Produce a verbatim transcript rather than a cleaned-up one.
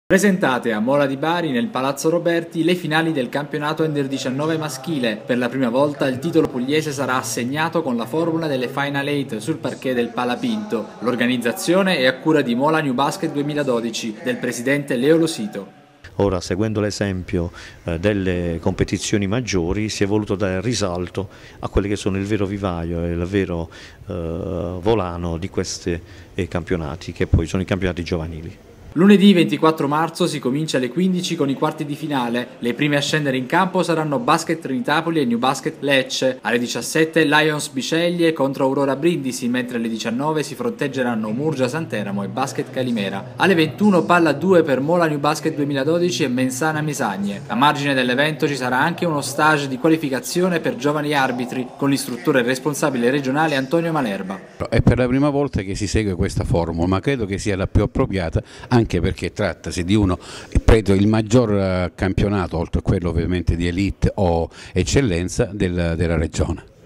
Presentate a Mola di Bari nel Palazzo Roberti le finali del campionato Under diciannove maschile. Per la prima volta il titolo pugliese sarà assegnato con la formula delle Final Eight sul parquet del Palapinto. L'organizzazione è a cura di Mola New Basket duemiladodici del presidente Leo Losito. Ora, seguendo l'esempio eh, delle competizioni maggiori, si è voluto dare risalto a quelli che sono il vero vivaio e il vero eh, volano di questi eh, campionati, che poi sono i campionati giovanili. Lunedì ventiquattro marzo si comincia alle quindici con i quarti di finale. Le prime a scendere in campo saranno Basket Trinitapoli e New Basket Lecce. Alle diciassette Lions Biceglie contro Aurora Brindisi, mentre alle diciannove si fronteggeranno Murgia Santeramo e Basket Calimera. Alle ventuno palla due per Mola New Basket duemiladodici e Mensana Mesagne. A margine dell'evento ci sarà anche uno stage di qualificazione per giovani arbitri con l'istruttore responsabile regionale Antonio Malerba. È per la prima volta che si segue questa formula, ma credo che sia la più appropriata, anche perché trattasi di uno, credo, il maggior campionato, oltre a quello ovviamente di elite o eccellenza del, della regione.